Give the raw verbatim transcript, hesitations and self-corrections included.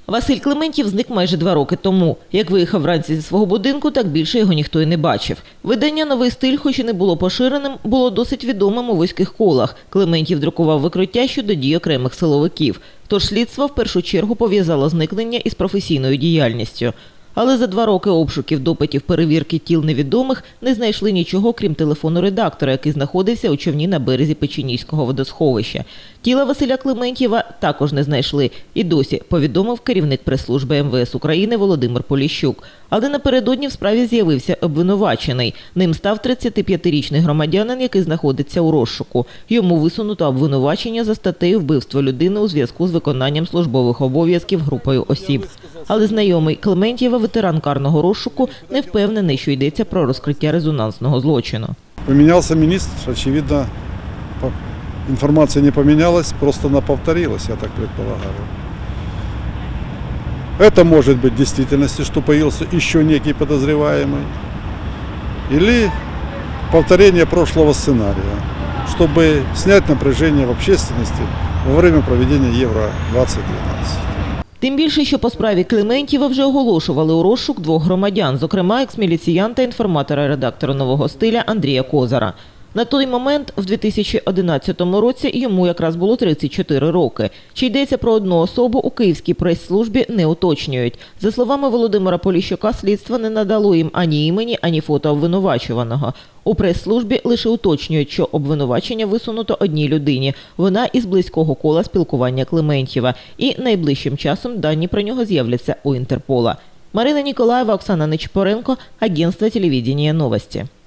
Василь Клементів зник майже два роки тому. Як виїхав вранці зі свого будинку, так більше його ніхто й не бачив. Видання «Новий стиль», хоч і не було поширеним, було досить відомим у вузьких колах. Клементів друкував викриття щодо дій окремих силовиків. Тож слідство в першу чергу пов'язало зникнення із професійною діяльністю. Але за два роки обшуків, допитів, перевірки тіл невідомих не знайшли нічого, крім телефону редактора, який знаходився у човні на березі Печенізького водосховища. Тіла Василя Клементєва також не знайшли. І досі, повідомив керівник прес-служби ем ве ес України Володимир Поліщук. Але напередодні в справі з'явився обвинувачений. Ним став тридцятип'ятирічний громадянин, який знаходиться у розшуку. Йому висунуто обвинувачення за статтею «Вбивство людини у зв'язку з виконанням службових обов'язків групою осіб». Але знайомий Клементєва, ветеран карного розшуку, не впевнений, що йдеться про розкриття резонансного злочину. Помінявся міністр, очевидно, інформація не помінялась, просто вона повторилась, я так предполагаю. Это может быть в действительности, что появился еще некий подозреваемый, или повторение прошлого сценария, чтобы снять напряжение в общественности во время проведения Євро двадцять дванадцять. Тим більше, що по справі Клементєва вже оголошували у розшук двох громадян, зокрема екс-міліціянта та інформатора-редактора «Нового стиля» Андрія Козара. На той момент, в дві тисячі одинадцятому році, йому якраз було тридцять чотири роки. Чи йдеться про одну особу, у київській прес-службі не уточнюють. За словами Володимира Поліщука, слідство не надало їм ані імені, ані фото обвинувачуваного. У прес-службі лише уточнюють, що обвинувачення висунуто одній людині. Вона із близького кола спілкування Клементєва. І найближчим часом дані про нього з'являться у Інтерпола. Марина Ніколаєва, Оксана Нечипоренко, Агентство телевидения «Новости».